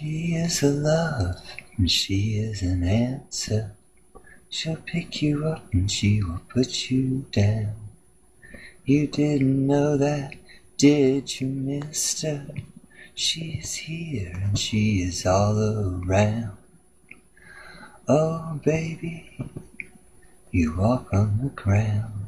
She is a love and she is an answer. She'll pick you up and she will put you down. You didn't know that, did you, mister? She is here and she is all around. Oh, baby, you walk on the ground.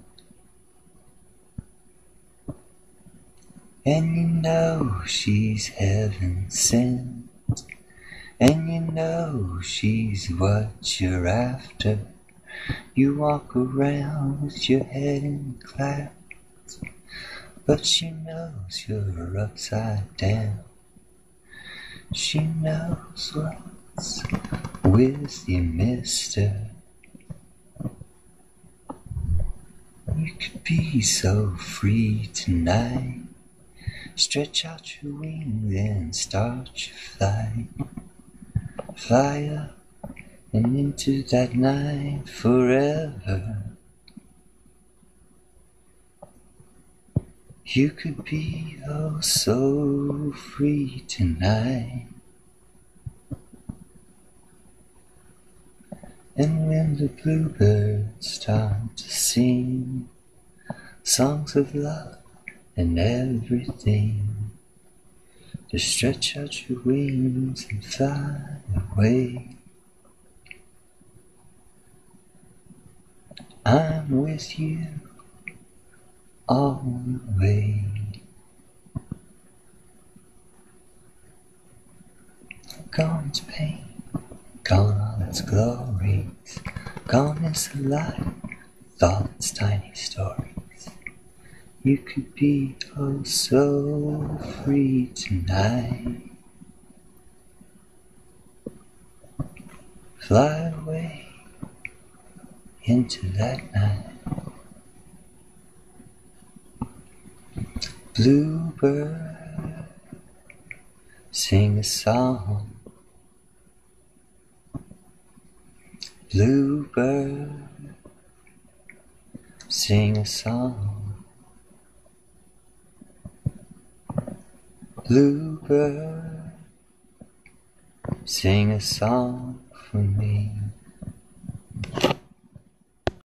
And you know she's heaven sent. And you know she's what you're after. You walk around with your head in clouds, but she knows you're upside down. She knows what's with you, mister. You could be so free tonight. Stretch out your wings and start your flight. Fly up and into that night forever. You could be oh so free tonight. And when the bluebirds start to sing songs of love and everything, just stretch out your wings and fly away. I'm with you all the way. Gone is pain, gone all its glories, gone is the light with all its tiny stories. You could be oh so free tonight. Fly away into that night. Bluebird, sing a song. Bluebird, sing a song. Bluebird, sing a song.